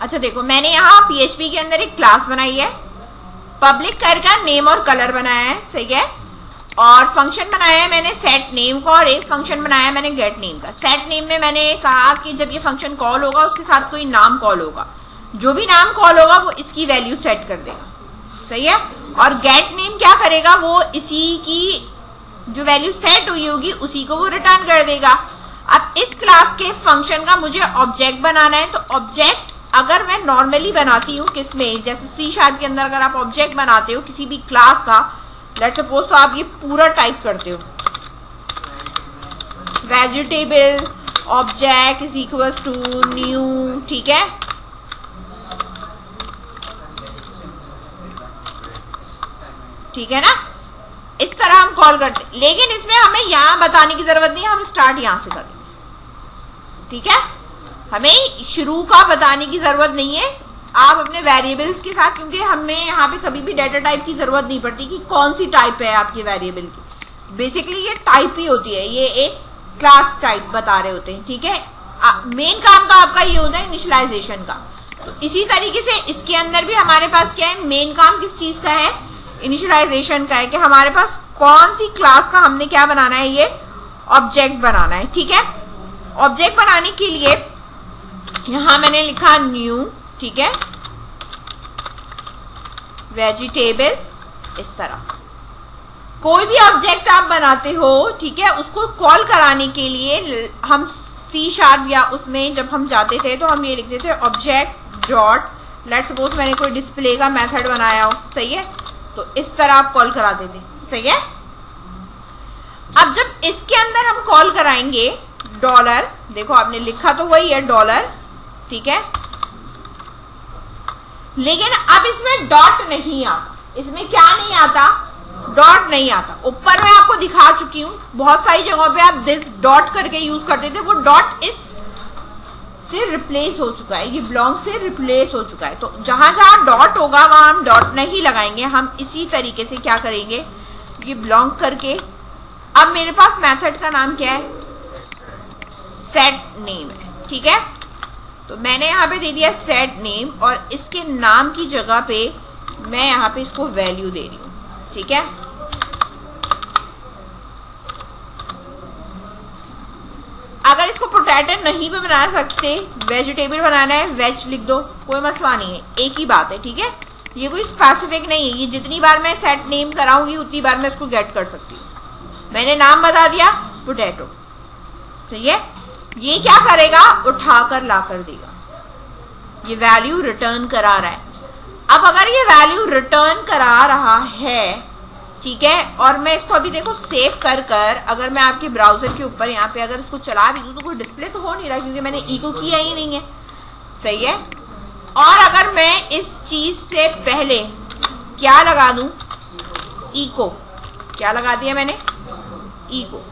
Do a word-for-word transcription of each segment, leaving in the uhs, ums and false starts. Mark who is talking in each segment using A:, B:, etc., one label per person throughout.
A: अच्छा देखो, मैंने यहाँ पीएचपी के अंदर एक क्लास बनाई है, पब्लिक कर का नेम और कलर बनाया है, सही है, और फंक्शन बनाया है मैंने सेट नेम का, और एक फंक्शन बनाया है मैंने गेट नेम का। सेट नेम में मैंने कहा कि जब ये फंक्शन कॉल होगा उसके साथ कोई नाम कॉल होगा, जो भी नाम कॉल होगा वो इसकी वैल्यू सेट कर देगा, सही है। और गेट नेम क्या करेगा, वो इसी की जो वैल्यू सेट हुई होगी उसी को वो रिटर्न कर देगा। अब इस क्लास के फंक्शन का मुझे ऑब्जेक्ट बनाना है, तो ऑब्जेक्ट अगर मैं नॉर्मली बनाती हूँ किसमें, जैसे सी शार्प के अंदर अगर आप ऑब्जेक्ट बनाते हो किसी भी क्लास का, लेट्स सपोज, तो आप ये पूरा टाइप करते हो, vegetable object is equals to new, ठीक है, ठीक है ना, इस तरह हम कॉल करते। लेकिन इसमें हमें यहां बताने की जरूरत नहीं है, हम स्टार्ट यहां से करेंगे, ठीक है, हमें शुरू का बताने की जरूरत नहीं है। आप अपने वेरिएबल्स के साथ, क्योंकि हमें यहाँ पे कभी भी डाटा टाइप की जरूरत नहीं पड़ती कि कौन सी टाइप है आपके वेरिएबल की, बेसिकली ये टाइप ही होती है, ये एक क्लास टाइप बता रहे होते हैं, ठीक है। मेन काम का आपका ये होता है इनिशियलाइजेशन का। तो इसी तरीके से इसके अंदर भी हमारे पास क्या है, मेन काम किस चीज का है, इनिशियलाइजेशन का है, कि हमारे पास कौन सी क्लास का हमने क्या बनाना है, ये ऑब्जेक्ट बनाना है, ठीक है। ऑब्जेक्ट बनाने के लिए यहां मैंने लिखा न्यू, ठीक है, वेजिटेबल, इस तरह कोई भी ऑब्जेक्ट आप बनाते हो, ठीक है, उसको कॉल कराने के लिए हम सी शार्प या उसमें जब हम जाते थे तो हम ये लिखते थे ऑब्जेक्ट डॉट, लेट्स सपोज मैंने कोई डिस्प्ले का मेथड बनाया हो, सही है, तो इस तरह आप कॉल कराते थे, सही है। अब जब इसके अंदर हम कॉल कराएंगे डॉलर, देखो आपने लिखा तो वही है डॉलर, ठीक है, लेकिन अब इसमें डॉट नहीं आता, इसमें क्या नहीं आता, डॉट नहीं आता। ऊपर मैं आपको दिखा चुकी हूं, बहुत सारी जगहों पे आप दिस डॉट करके यूज करते थे, वो डॉट इस से रिप्लेस हो चुका है, ये बिलोंग से रिप्लेस हो चुका है। तो जहां जहां डॉट होगा वहां हम डॉट नहीं लगाएंगे, हम इसी तरीके से क्या करेंगे, ये बिलोंग करके। अब मेरे पास मेथड का नाम क्या है, सेट नेम है, ठीक है, तो मैंने यहाँ पे दे दिया सेट नेम, और इसके नाम की जगह पे मैं यहाँ पे इसको वैल्यू दे रही हूँ, ठीक है। अगर इसको पोटैटो नहीं भी बना सकते, वेजिटेबल बनाना है, वेज लिख दो, कोई मसला नहीं है, एक ही बात है, ठीक है। ये कोई स्पेसिफिक नहीं है, ये जितनी बार मैं सेट नेम कराऊंगी उतनी बार मैं इसको गेट कर सकती हूँ। मैंने नाम बता दिया पोटैटो, ठीक है, ये क्या करेगा, उठाकर ला कर देगा, ये वैल्यू रिटर्न करा रहा है। अब अगर ये वैल्यू रिटर्न करा रहा है, ठीक है, और मैं इसको अभी देखो सेव कर कर अगर मैं आपके ब्राउजर के ऊपर यहाँ पे अगर इसको चला भी दूँ तो कोई डिस्प्ले तो हो नहीं रहा, क्योंकि मैंने इको किया ही नहीं है, सही है। और अगर मैं इस चीज से पहले क्या लगा दूं, इको, क्या लगा दिया मैंने, इको,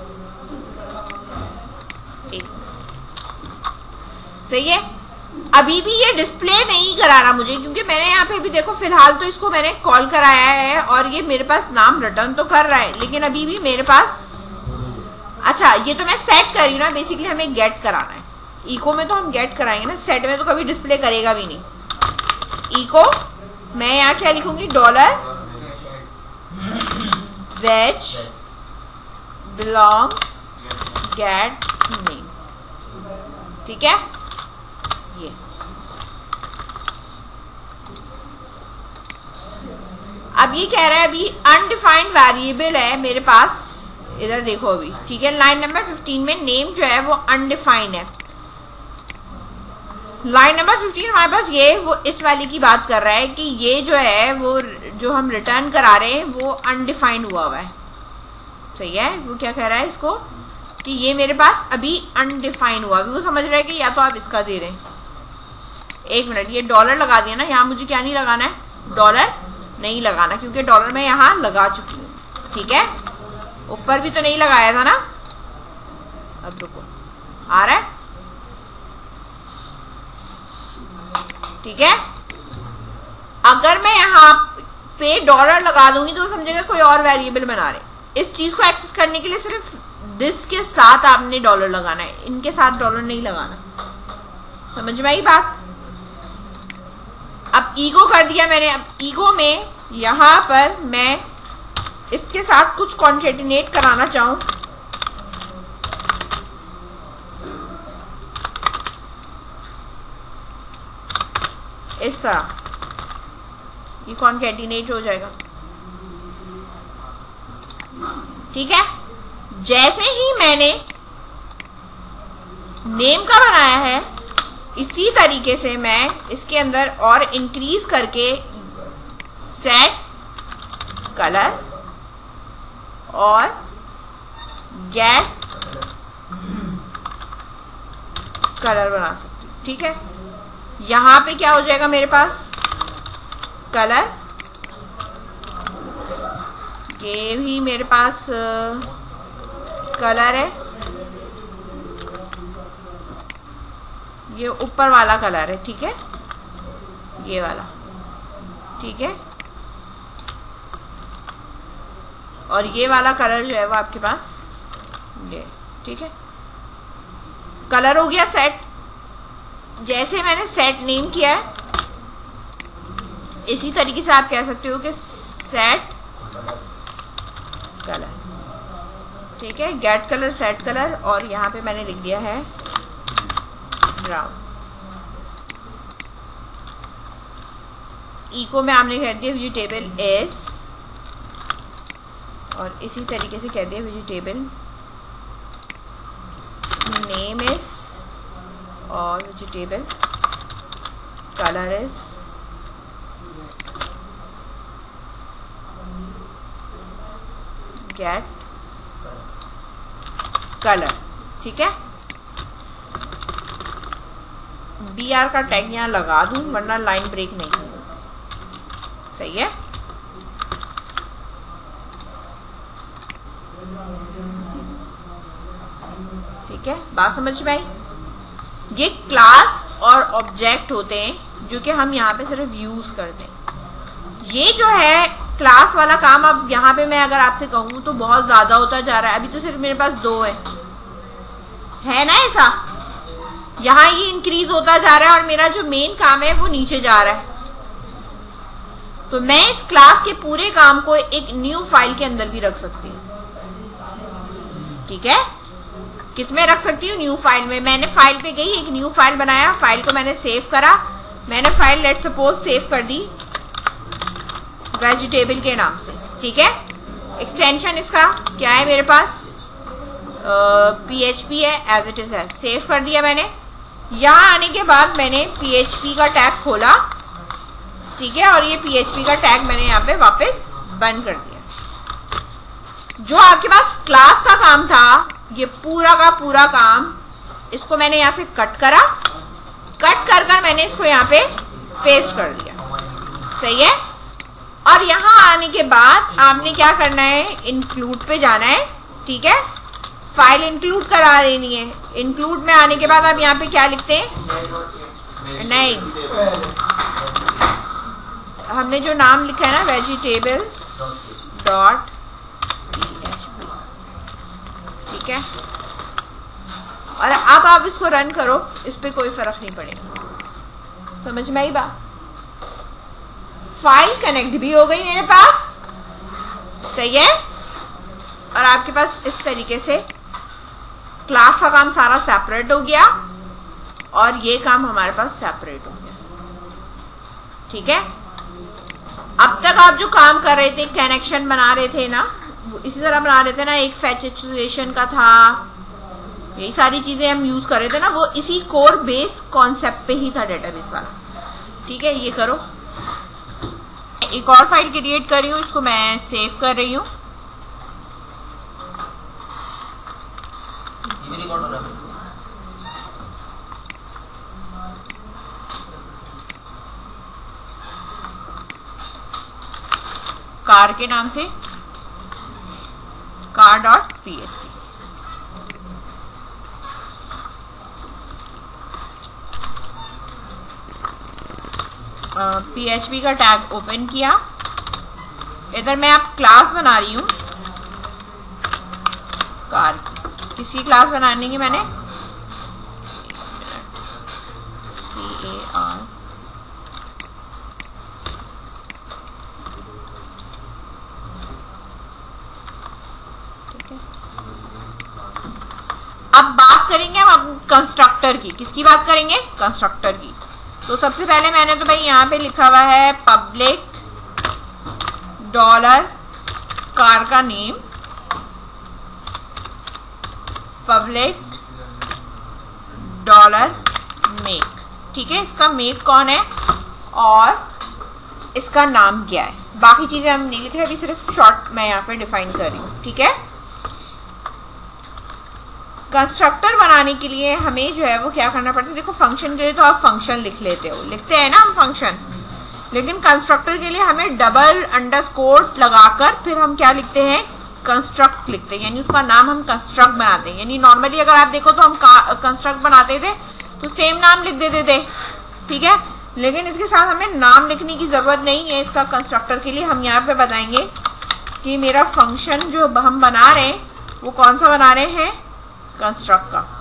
A: सही है। अभी भी ये डिस्प्ले नहीं करा रहा मुझे, क्योंकि मैंने यहाँ पे भी देखो फिलहाल तो इसको मैंने कॉल कराया है और ये मेरे पास नाम रिटर्न तो कर रहा है, लेकिन अभी भी मेरे पास, अच्छा ये तो मैं सेट कर रही हूँ ना, बेसिकली हमें गेट कराना है। इको में तो हम गेट कराएंगे ना, सेट में तो कभी डिस्प्ले करेगा भी नहीं। इको मैं यहाँ क्या लिखूंगी, dollar veg belong get name, ठीक है। ये अब ये कह रहा है अभी अनडिफाइंड वेरिएबल है मेरे पास, इधर देखो अभी, ठीक है। लाइन नंबर फिफ्टीन में नेम जो है वो अनडिफाइंड है। लाइन नंबर फिफ्टीन हमारे पास ये वो इस वाली की बात कर रहा है कि ये जो है वो जो हम रिटर्न करा रहे हैं वो अनडिफाइंड हुआ हुआ है, सही है। वो क्या कह रहा है इसको कि ये मेरे पास अभी अनडिफाइंड हुआ, वो समझ रहा है कि या तो आप इसका दे रहे हैं। एक मिनट, ये डॉलर लगा दिया ना, यहाँ मुझे क्या नहीं लगाना है, डॉलर नहीं लगाना, क्योंकि डॉलर मैं यहाँ लगा चुकी हूँ, ठीक है। ऊपर भी तो नहीं लगाया था ना, अब रुको, आ रहा है, ठीक है। अगर मैं यहाँ पे डॉलर लगा दूंगी तो समझेगा कोई और वेरिएबल बना रहे। इस चीज को एक्सेस करने के लिए सिर्फ दिस के साथ आपने डॉलर लगाना है, इनके साथ डॉलर नहीं लगाना, समझ में आई बात। अब ईगो कर दिया मैंने। अब ईगो में यहां पर मैं इसके साथ कुछ कॉन्केटिनेट कराना चाहूं, इस तरह ये कॉन्केटिनेट हो जाएगा। ठीक है, जैसे ही मैंने नेम का बनाया है इसी तरीके से मैं इसके अंदर और इंक्रीज करके सेट कलर और गेट कलर बना सकती हूँ। ठीक है, यहां पे क्या हो जाएगा मेरे पास, कलर, ये भी मेरे पास कलर है, ये ऊपर वाला कलर है। ठीक है, ये वाला, ठीक है, और ये वाला कलर जो है वो आपके पास ये। ठीक है, कलर हो गया सेट। जैसे मैंने सेट नेम किया है इसी तरीके से आप कह सकते हो कि सेट कलर। ठीक है, गेट कलर, सेट कलर, और यहां पे मैंने लिख दिया है ब्राउन। इको में आपने कह दिया वेजिटेबल इज, और इसी तरीके से कह दिया वेजिटेबल नेम इज, और vegetable colour is get colour. ठीक है, बी आर का टैग यहां लगा दूं वरना लाइन ब्रेक नहीं होगी। सही है, ठीक है, बात समझ में आई। ये क्लास और ऑब्जेक्ट होते हैं जो कि हम यहाँ पे सिर्फ यूज करते हैं। ये जो है क्लास वाला काम, अब यहाँ पे मैं अगर आपसे कहूँ तो बहुत ज्यादा होता जा रहा है। अभी तो सिर्फ मेरे पास दो है, है ना ऐसा। यहाँ ये इंक्रीज होता जा रहा है और मेरा जो मेन काम है वो नीचे जा रहा है। तो मैं इस क्लास के पूरे काम को एक न्यू फाइल के अंदर भी रख सकती हूँ। ठीक है, किसमें रख सकती हूँ, न्यू फाइल में। मैंने फाइल पे गई, एक न्यू फाइल बनाया, फाइल को मैंने सेव करा। मैंने फाइल लेट सपोज सेव कर दी वेजिटेबल के नाम से। ठीक है, एक्सटेंशन इसका क्या है मेरे पास, पीएचपी है, एज इट इज है। सेव कर दिया मैंने। यहाँ आने के बाद मैंने पीएचपी का टैग खोला। ठीक है, और ये पीएचपी का टैग मैंने यहाँ पे वापस बंद कर दिया। जो आपके पास क्लास का काम था, ये पूरा का पूरा काम, इसको मैंने यहाँ से कट करा, कट कर कर मैंने इसको यहाँ पे पेस्ट कर दिया। सही है, और यहाँ आने के बाद आपने क्या करना है, इंक्लूड पे जाना है। ठीक है, फाइल इंक्लूड करा लेनी है। इंक्लूड में आने के बाद आप यहाँ पे क्या लिखते हैं, नहीं, हमने जो नाम लिखा है ना वेजिटेबल डॉट पीएचपी। ठीक है, और अब आप इसको रन करो, इस पे कोई फर्क नहीं पड़ेगा। समझ में आई बात। फाइल कनेक्ट भी हो गई मेरे पास। सही है, और आपके पास इस तरीके से क्लास का काम सारा सेपरेट हो गया और ये काम हमारे पास सेपरेट हो गया। ठीक है, अब तक आप जो काम कर रहे थे, कनेक्शन बना रहे थे ना, इसी तरह बना रहे थे ना। एक फैच एक्सप्रेशन का था, यही सारी चीजें हम यूज कर रहे थे ना, वो इसी कोर बेस कॉन्सेप्ट पे ही था, डेटाबेस वाला। ठीक है, ये करो। एक और फाइल क्रिएट कर रही हूँ, इसको मैं सेव कर रही हूँ। कार के नाम से, कार डॉट पीएचपी। पीएचपी का टैग ओपन किया। इधर मैं आप क्लास बना रही हूँ कार। किसकी क्लास बनाने की मैंने, सी ए आर अब बात करेंगे हम कंस्ट्रक्टर की। किसकी बात करेंगे? कंस्ट्रक्टर की। तो सबसे पहले मैंने तो भाई यहाँ पे लिखा हुआ है पब्लिक डॉलर कार का नेम, पब्लिक डॉलर मेक। ठीक है, इसका मेक कौन है और इसका नाम क्या है, बाकी चीजें हम नहीं लिख रहे, अभी सिर्फ शॉर्ट मैं यहाँ पे डिफाइन कर रही हूँ। ठीक है, कंस्ट्रक्टर बनाने के लिए हमें जो है वो क्या करना पड़ता है, देखो फंक्शन के लिए तो आप फंक्शन लिख लेते हो, लिखते हैं ना हम फंक्शन, लेकिन कंस्ट्रक्टर के लिए हमें डबल अंडरस्कोर लगाकर फिर हम क्या लिखते हैं, कंस्ट्रक्ट लिखते हैं, यानी उसका नाम हम कंस्ट्रक्ट बनाते हैं। यानी नॉर्मली अगर आप देखो तो हम कंस्ट्रक्ट बनाते थे तो सेम नाम लिख देते थे, ठीक है, लेकिन इसके साथ हमें नाम लिखने की जरूरत नहीं है इसका कंस्ट्रक्टर के लिए। हम यहाँ पे बताएंगे कि मेरा फंक्शन जो हम बना रहे हैं वो कौन सा बना रहे हैं, कंस्ट्रक्ट का।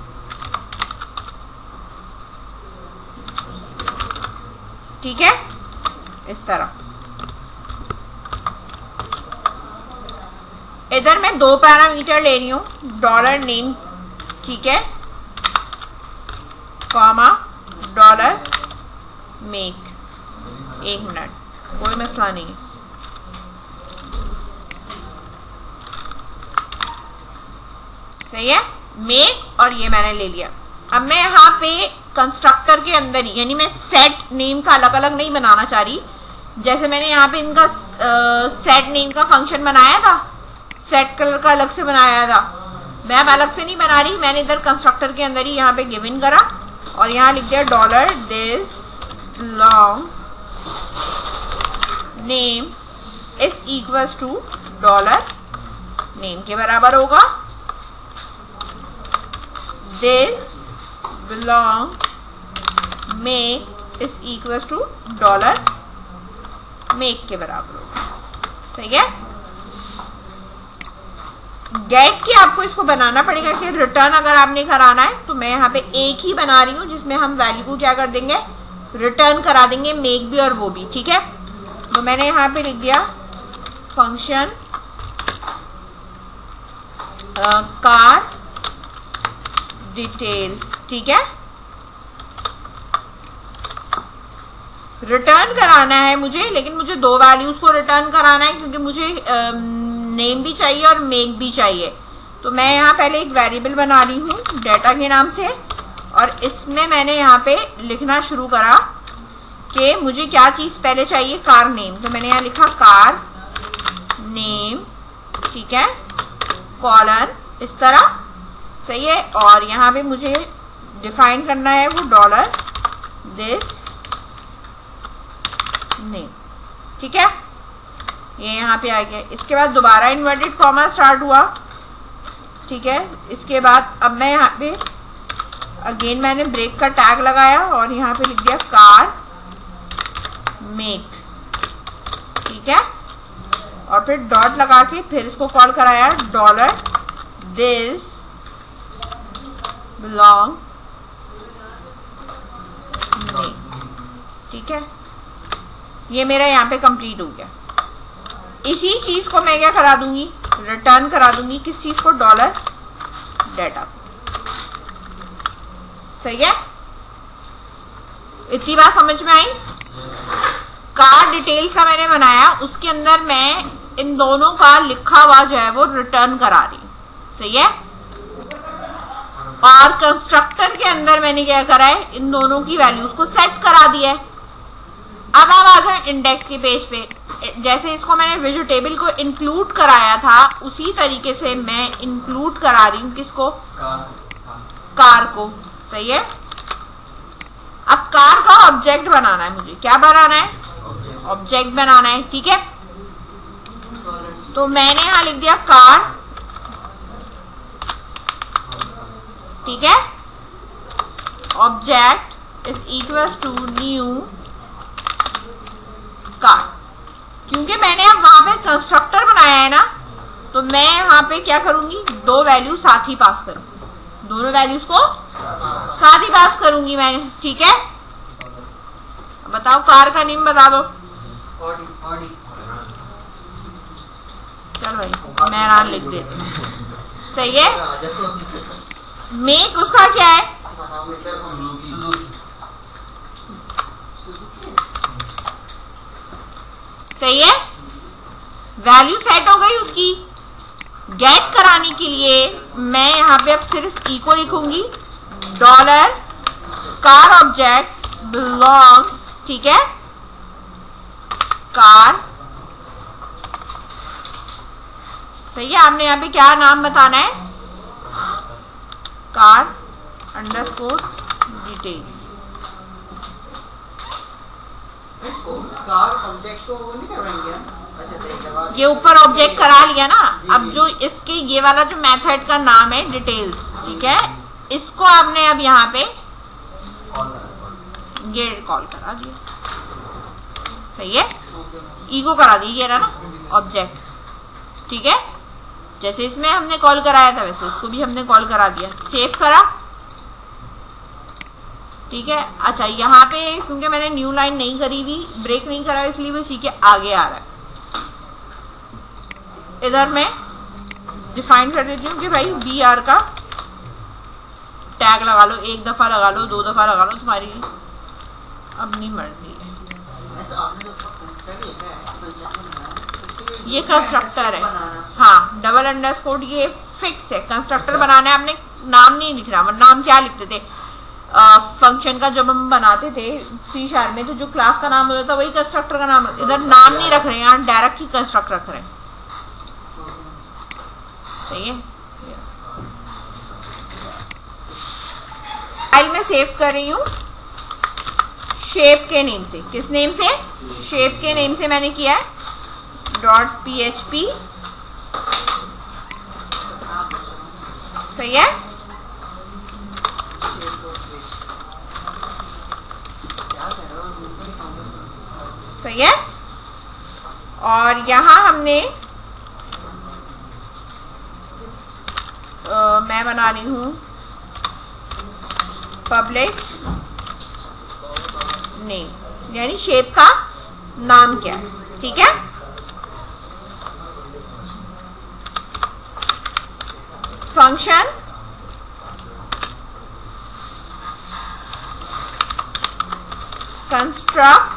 A: ठीक है, इस तरह इधर मैं दो पैरामीटर ले रही हूं, डॉलर नेम, ठीक है, कॉमा डॉलर मेक। एक मिनट, कोई मसला नहीं है। सही है, मेक और ये मैंने ले लिया। अब मैं यहाँ पे कंस्ट्रक्टर के अंदर ही, यानी मैं सेट नेम का अलग अलग नहीं बनाना चाह रही, जैसे मैंने यहाँ पे इनका सेट नेम का फंक्शन बनाया था, सेट कलर का अलग से बनाया था, मैं अब अलग से नहीं बना रही, मैंने इधर कंस्ट्रक्टर के अंदर ही यहाँ पे गिवन करा और यहाँ लिख दिया dollar this long name is equals to dollar name के बराबर होगा, this belong make is equals to dollar make के बराबर होगा। सही है, गेट की आपको इसको बनाना पड़ेगा कि रिटर्न अगर आपने कराना है तो मैं यहाँ पे एक ही बना रही हूँ जिसमें हम वैल्यू को क्या कर देंगे, रिटर्न करा देंगे, मेक भी और वो भी। ठीक है, तो मैंने यहाँ पे लिख दिया फंक्शन कार डिटेल्स। ठीक है, रिटर्न कराना है मुझे, लेकिन मुझे दो वैल्यूज को रिटर्न कराना है क्योंकि मुझे नेम भी चाहिए और मेक भी चाहिए। तो मैं यहाँ पहले एक वेरिएबल बना रही हूँ डेटा के नाम से और इसमें मैंने यहाँ पे लिखना शुरू करा कि मुझे क्या चीज पहले चाहिए, कार नेम। तो मैंने यहाँ लिखा कार नेम, ठीक है, कॉलन, इस तरह। सही है, और यहाँ पे मुझे डिफाइन करना है वो डॉलर दिस नेम। ठीक है, ये यहाँ पे आ गया। इसके बाद दोबारा इन्वर्टेड कॉमा स्टार्ट हुआ। ठीक है, इसके बाद अब मैं यहाँ पे अगेन मैंने ब्रेक का टैग लगाया और यहाँ पे लिख दिया कार मेक। ठीक है, और फिर डॉट लगा के फिर इसको कॉल कराया डॉलर दिस बिलोंग मेक। ठीक है, ये मेरा यहाँ पे कंप्लीट हो गया। इसी चीज को मैं क्या करा दूंगी, रिटर्न करा दूंगी, किस चीज को, डॉलर डेटा। सही है, इतनी बात समझ में आई। कार डिटेल्स का मैंने बनाया, उसके अंदर मैं इन दोनों का लिखा हुआ जो है वो रिटर्न करा रही हूं। सही है, और कंस्ट्रक्टर के अंदर मैंने क्या करा है, इन दोनों की वैल्यूज को सेट करा दिया है। अब आप आ जाए इंडेक्स के पेज पे, जैसे इसको मैंने वेजिटेबल को इंक्लूड कराया था उसी तरीके से मैं इंक्लूड करा रही हूँ किसको, कार को। सही है, अब कार का ऑब्जेक्ट बनाना है मुझे, क्या बनाना है, ऑब्जेक्ट बनाना है। ठीक है, तो मैंने यहां लिख दिया कार। ठीक है, object is equal to new car. क्योंकि मैंने अब वहां पे कंस्ट्रक्टर बनाया है ना, तो मैं यहाँ पे क्या करूंगी, दो वैल्यू साथ ही पास करूंगी, दोनों वैल्यूज को साथ ही पास करूंगी मैंने। ठीक है, बताओ कार का नेम बता दो। चल भाई, मेहरान लिख देते। सही है, मेक उसका क्या है, सही है, वैल्यू सेट हो गई उसकी। गेट कराने के लिए मैं यहां पे अब सिर्फ ई को लिखूंगी, डॉलर कार ऑब्जेक्ट बिलोंग्स, ठीक है, कार, सही है। आपने यहाँ पे क्या नाम बताना है, car underscore detail.
B: Car object को वो नहीं करवाएंगे, अच्छा सही,
A: ये ऊपर ऑब्जेक्ट करा लिया ना। अब जो इसके ये वाला जो मेथड का नाम है डिटेल्स, ठीक है, इसको आपने अब यहाँ पे ये कॉल करा दिया, सही है, ईगो करा दी, ये रहा ना ऑब्जेक्ट, ठीक है। जैसे इसमें हमने कॉल कराया था वैसे उसको भी हमने कॉल करा दिया, सेव करा, ठीक है। अच्छा यहाँ पे क्योंकि मैंने न्यू लाइन नहीं करी हुई, ब्रेक नहीं करा, इसलिए वो इसी के आगे आ रहा है। इधर मैं डिफाइन कर देती हूँ कि भाई बी आर का टैग लगा लो, एक दफा लगा लो, दो दफा लगा लो, तुम्हारी अपनी मर्जी है। ये कंस्ट्रक्टर है, हाँ, डबल अंडरस्कोर, ये फिक्स है, कंस्ट्रक्टर बनाना है, आपने नाम नहीं लिख रहा। नाम क्या लिखते थे फंक्शन का जब हम बनाते थे सी शार्प में, तो जो क्लास का नाम होता था वही कंस्ट्रक्टर का नाम, इधर नाम नहीं रख रहे हैं, यहाँ डायरेक्ट ही कंस्ट्रक्ट रख रहे हैं, सही है। फाइल में सेव कर रही हूँ शेप के नेम से, किस नेम से, शेप के नेम से मैंने किया है, डॉट पी एच पी, सही है। सही है। और यहां हमने आ, मैं बना रही हूं पब्लिक नेम, यानी शेप का नाम क्या है, ठीक है। फंक्शन कंस्ट्रक्ट,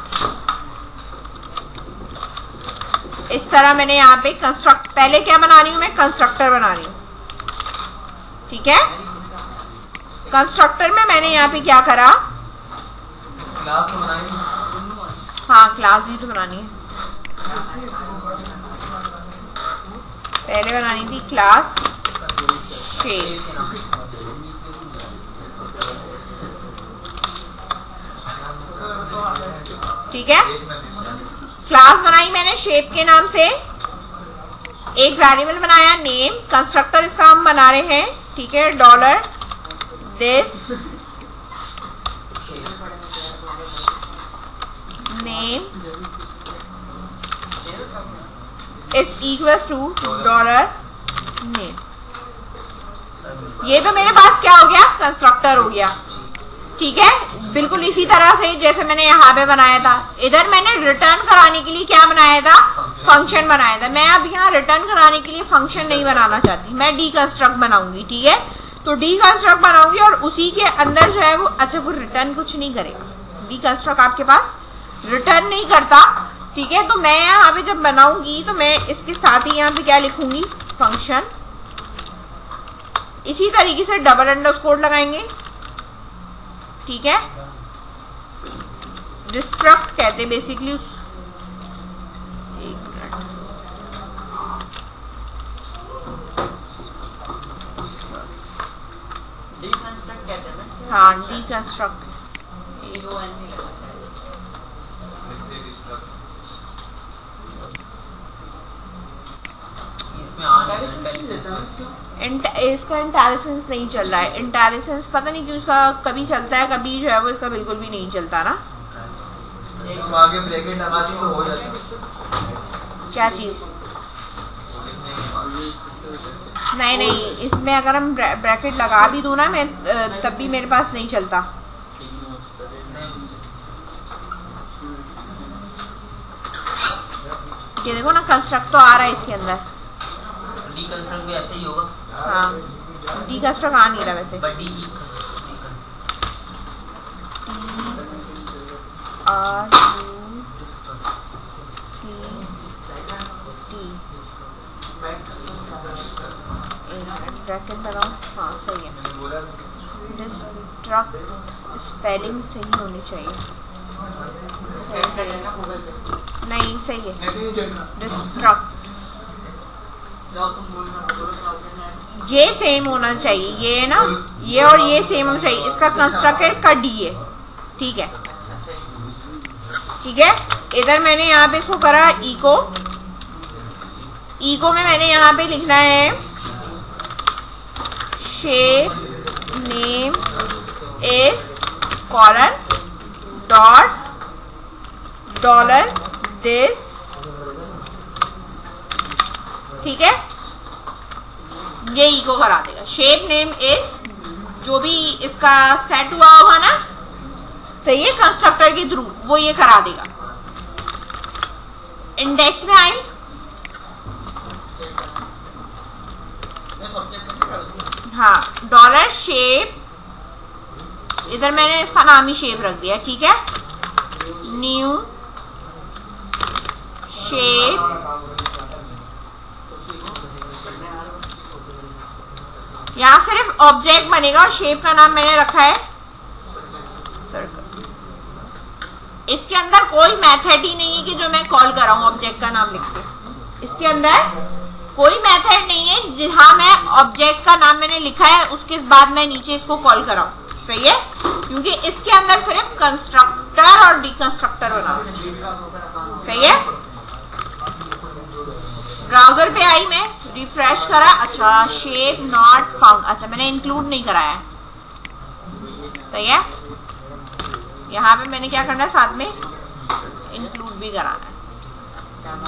A: इस तरह मैंने यहाँ पे कंस्ट्रक्ट, पहले क्या बना रही हूं मैं, कंस्ट्रक्टर बना रही हूं, ठीक है। कंस्ट्रक्टर में मैंने यहाँ पे क्या करा,
B: क्लास तो बनानी,
A: हाँ क्लास भी तो बनानी है, पहले बनानी थी क्लास शेप, ठीक है। क्लास बनाई मैंने शेप के नाम से, एक वेरिएबल बनाया नेम, कंस्ट्रक्टर इसका हम बना रहे हैं, ठीक है, dollar this name is equal to dollar name. ये तो मेरे पास क्या हो गया, कंस्ट्रक्टर हो गया, ठीक है। बिल्कुल इसी तरह से जैसे मैंने यहाँ पे बनाया था, इधर मैंने रिटर्न कराने के लिए क्या बनाया था, फंक्शन बनाया था। मैं अब यहाँ रिटर्न कराने के लिए फंक्शन नहीं बनाना चाहती, मैं डी कंस्ट्रक्ट बनाऊंगी, ठीक है। तो डी कंस्ट्रक्ट बनाऊंगी और उसी के अंदर जो है वो, अच्छा वो रिटर्न कुछ नहीं करेगा, डी कंस्ट्रक्ट आपके पास रिटर्न नहीं करता, ठीक है। तो मैं यहाँ पे जब बनाऊंगी तो मैं इसके साथ ही यहाँ पे क्या लिखूंगी, फंक्शन, इसी तरीके से डबल अंडरस्कोर लगाएंगे, ठीक है। डिस्ट्रक्ट कहते बेसिकली, एक मिनट,
B: डीकंस्ट्रक्ट कहते हैं ना,
A: हाँ डीकंस्ट्रक्ट, इसका इंटेलिजेंस नहीं चल रहा है, इंटेलिजेंस पता नहीं क्यों इसका कभी चलता है, कभी जो है वो इसका बिल्कुल भी नहीं चलता ना।
B: आगे ब्रैकेट लगा दी तो हो जाता है,
A: क्या चीज, नहीं नहीं, इसमें अगर हम ब्रैकेट लगा भी दूं ना मैं, तब भी मेरे पास नहीं चलता। ये देखो ना, कंस्ट्रक्ट तो आ रहा है इसके अंदर,
B: डीकंस्ट्रक्ट भी ऐसे ही होगा,
A: हाँ डी कंस्ट्रक्ट आ नहीं रहा वैसे। आर यू सी टी ब्रैकेट लगाओ। हाँ सही है। डिस्ट्रक्ट स्पेलिंग सही होनी चाहिए। नहीं सही है। डिस्ट्रक्ट ये सेम होना चाहिए, ये है ना, ये और ये सेम होना चाहिए। इसका कंस्ट्रक्ट है, इसका डी है। ठीक है ठीक है। इधर मैंने यहाँ पे इसको करा इको। इको में मैंने यहाँ पे लिखना है shape name is colon dot dollar this. ठीक है, ये इको करा देगा। शेप नेम इज जो भी इसका सेट हुआ होगा ना, सही है, कंस्ट्रक्टर के थ्रू वो ये करा देगा। इंडेक्स में आई, हाँ, डॉलर शेप, इधर मैंने इसका नाम ही शेप रख दिया। ठीक है, न्यू शेप, यहां सिर्फ ऑब्जेक्ट बनेगा और शेप का नाम मैंने रखा है सर्कल। इसके अंदर कोई मेथड ही नहीं है कि जो मैं कॉल कर रहा हूं ऑब्जेक्ट का नाम लिख के। इसके अंदर कोई मेथड नहीं है जहां मैं ऑब्जेक्ट का नाम मैंने लिखा है उसके बाद मैं नीचे इसको कॉल कर रहा हूं। सही है, क्योंकि इसके अंदर सिर्फ कंस्ट्रक्टर और डिकंस्ट्रक्टर बना। सही है। ब्राउजर पे आई, मैं रिफ्रेश करा, अच्छा शेप नॉट फाउंड, अच्छा मैंने इंक्लूड नहीं कराया है। सही है, यहाँ पे मैंने क्या करना है, साथ में इंक्लूड भी कराना है।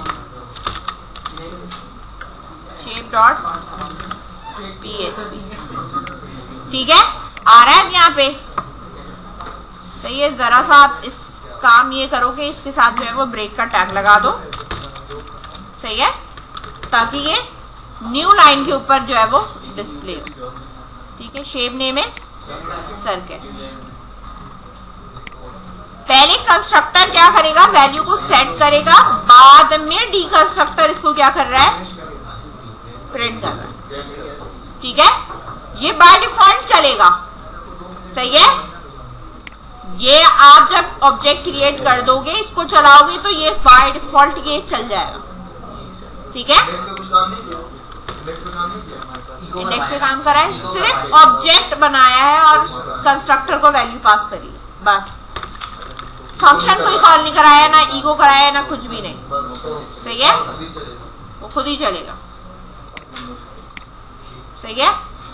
A: Shape dot PHP. ठीक है, आ रहा है यहाँ पे। सही है, जरा सा आप इस काम ये करो कि इसके साथ जो है वो ब्रेक का टैग लगा दो। सही है, ताकि ये न्यू लाइन के ऊपर जो है वो डिस्प्ले हो। ठीक है, शेप नेम है सर्कल। पहले कंस्ट्रक्टर क्या करेगा, वैल्यू को सेट करेगा, बाद में डी कंस्ट्रक्टर इसको क्या कर रहा है, प्रिंट कर रहा है। ठीक है, ये बाय डिफॉल्ट चलेगा। सही है, ये आप जब ऑब्जेक्ट क्रिएट कर दोगे, इसको चलाओगे तो ये बाय डिफॉल्ट ये चल जाएगा। ठीक है, इंडेक्स पे काम करा है, सिर्फ ऑब्जेक्ट बनाया है और कंस्ट्रक्टर को वैल्यू पास करी है, बस। फंक्शन कोई कॉल नहीं कराया, ना ईगो कराया, ना कुछ भी नहीं। सही है, वो खुद ही चलेगा। सही है,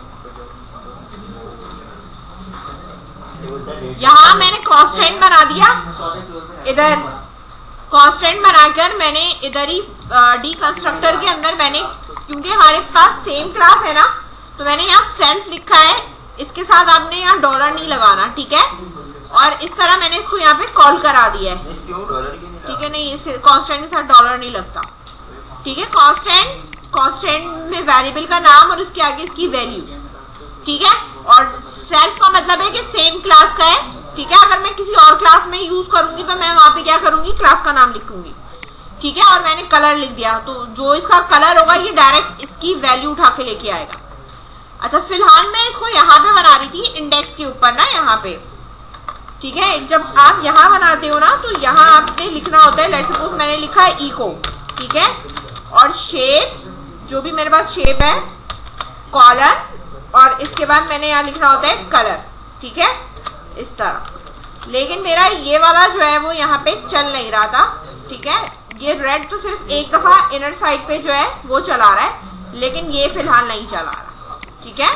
A: यहां मैंने कांस्टेंट बना दिया, इधर कांस्टेंट बनाकर मैंने इधर ही डी कंस्ट्रक्टर के अंदर मैंने, क्योंकि हमारे पास सेम क्लास है ना, तो मैंने यहाँ सेल्फ लिखा है, इसके साथ आपने यहाँ डॉलर नहीं लगाना। ठीक है, और इस तरह मैंने इसको यहाँ पे कॉल करा दिया है। ठीक है, नहीं इसके कांस्टेंट के साथ डॉलर नहीं लगता। ठीक है, कांस्टेंट कांस्टेंट में वेरिएबल का नाम और उसके आगे इसकी वैल्यू। ठीक है, और सेल्फ का मतलब है कि सेम क्लास का है। ठीक है, अगर मैं किसी और क्लास में यूज करूंगी तो मैं वहां पे क्या करूंगी, क्लास का नाम लिखूंगी। ठीक है, और मैंने कलर लिख दिया, तो जो इसका कलर होगा ये डायरेक्ट इसकी वैल्यू उठा के लेके आएगा। अच्छा, फिलहाल मैं इसको यहाँ पे बना रही थी, इंडेक्स के ऊपर ना, यहाँ पे। ठीक है, जब आप यहाँ बनाते हो ना, तो यहाँ आपने लिखना होता है, लेट्स सपोज मैंने लिखा है इको। ठीक है, और शेप, जो भी मेरे पास शेप है, कॉलर, और इसके बाद मैंने यहाँ लिखना होता है कलर। ठीक है, इस तरह। लेकिन मेरा ये वाला जो है वो यहाँ पे चल नहीं रहा था। ठीक है, ये रेड तो सिर्फ एक दफा इनर साइड पे जो है वो चला रहा है, लेकिन ये फिलहाल नहीं चला रहा। ठीक है,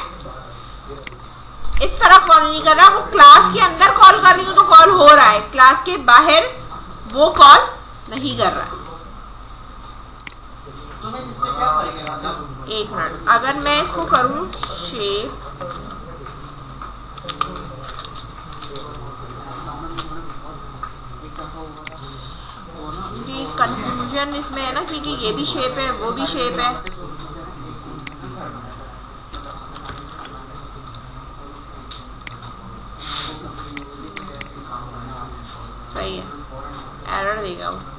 A: इस तरह कॉल नहीं कर रहा, वो क्लास के अंदर कॉल कर रही हूँ तो कॉल हो रहा है, क्लास के बाहर वो कॉल नहीं कर रहा है। एक मिनट, अगर मैं इसको करूं शेप, कंफ्यूजन इसमें है ना, क्योंकि ये भी शेप है, वो भी शेप है। एरर देगा वो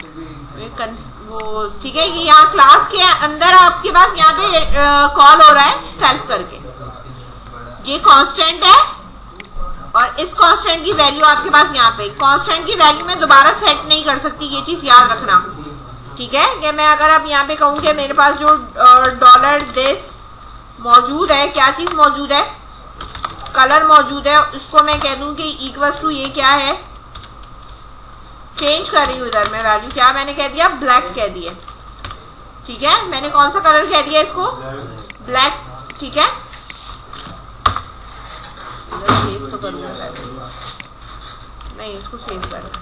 A: वो ठीक है। ये यहाँ क्लास के अंदर आपके पास यहाँ पे कॉल हो रहा है सेल्फ करके, ये कांस्टेंट है और इस कांस्टेंट की वैल्यू आपके पास यहाँ पे, कांस्टेंट की वैल्यू में दोबारा सेट नहीं कर सकती, ये चीज याद रखना, ठीक है। कि मैं अगर अब यहाँ पे कहूँ कि मेरे पास जो डॉलर दिस मौजूद है, क्या चीज मौजूद है, कलर मौजूद है, उसको मैं कह दूं कि इक्वल टू ये क्या है, चेंज कर रही हूँ इधर मैं वैल्यू, क्या मैंने कह दिया, ब्लैक कह दिया, ठीक है। मैंने कौन सा कलर कह दिया इसको, ब्लैक, ठीक है। सेव तो करूंगा, नहीं इसको सेव कर,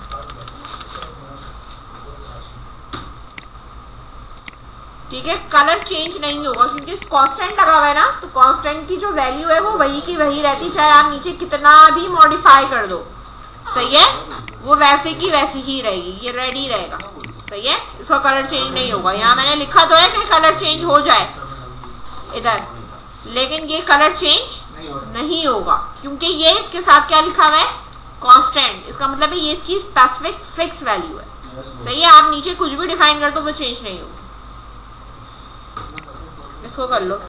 A: ठीक है। कलर चेंज नहीं होगा क्योंकि कांस्टेंट लगा हुआ है ना, तो कांस्टेंट की जो वैल्यू है वो वही की वही रहती, चाहे आप नीचे कितना भी मॉडिफाई कर दो, सही है, वो वैसे की वैसी ही रहेगी, ये रेडी रहेगा, सही है। इसका कलर चेंज नहीं होगा। यहाँ मैंने लिखा तो है कि कलर चेंज हो जाए इधर, लेकिन ये कलर चेंज नहीं होगा क्योंकि ये इसके साथ क्या लिखा हुआ है, कांस्टेंट, इसका मतलब है ये इसकी स्पेसिफिक फिक्स वैल्यू है, सही है। आप नीचे कुछ भी डिफाइन कर दो वो चेंज नहीं होगा। इसको कर लो।